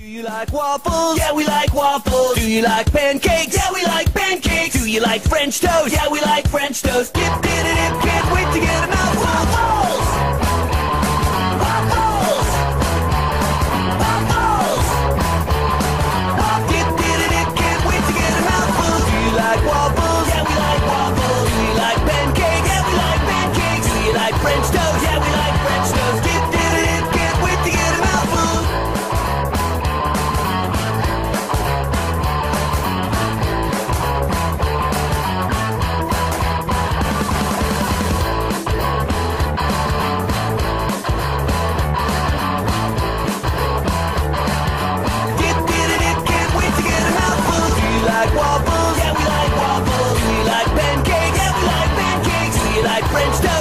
Do you like waffles? Yeah, we like waffles. Do you like pancakes? Yeah, we like pancakes. Do you like French toast? Yeah, we like French toast. Dip, dip, dip, can't wait to get 'em out. Waffles! Waffles! Waffles! Dip, dip, dip, can't wait to get 'em out. Do you like waffles? Yeah, we like waffles. Do you like pancakes? Yeah, we like pancakes. Do you like French toast? Yeah, we like French toast. Dip, dip, dip, can't wait to get 'em out. Waffles, yeah, we like waffles. Do you like pancakes? Yeah, we like pancakes. Do you like French toast?